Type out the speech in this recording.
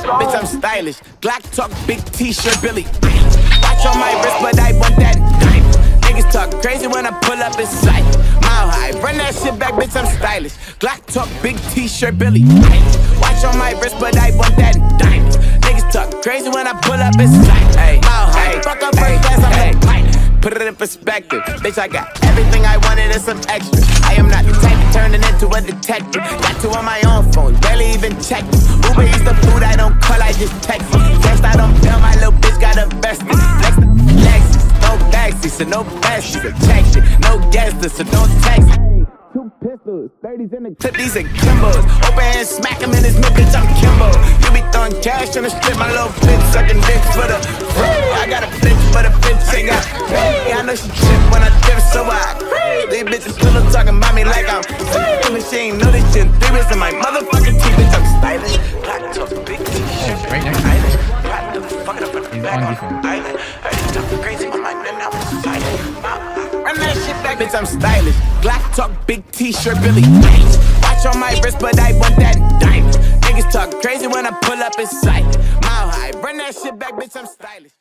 Bitch, I'm stylish. Glock talk, big t-shirt, Billy. Watch on my wrist, but I want that diamond. Niggas talk crazy when I pull up in sight. Mile high, run that shit back, bitch, I'm stylish. Glock talk, big t-shirt, Billy. Watch on my wrist, but I want that diamond. Niggas talk crazy when I pull up in sight. Mile high, fuck up first class, I'm like, put it in perspective. Bitch, I got everything I wanted and some extra. I am not the type of turning into a detective. Got two on my own phone, barely even check it. Uber eats the food, I don't call, I just text it. Text, I don't tell, my little bitch got a vested. Flex the Lexus, no backseat, so no bestie. Text it, no guesses, so don't text it. Two pistols, 30s in the clip, these are Kimbos. Open hand, smack him in his mid, bitch, I'm Kimbo. You be throwing cash on the strip, my little bitch sucking dicks for the free. I got a bitch, but a bitch ain't got free. I know she trip when I dip, so I these bitches still talking about me like I'm free. She ain't know this shit, 3 bits in my motherfucking teeth, bitch, I'm stylish. Black top, big t-shirt, right next to island. Black the fuck it up in the back on the island. I just talk crazy with my man, now I'm silent. Run that shit back, bitch, I'm stylish. Glock talk, big t-shirt, Billy. Watch on my wrist, but I want that diamond. Niggas talk crazy when I pull up in sight. Mile high, run that shit back, bitch, I'm stylish.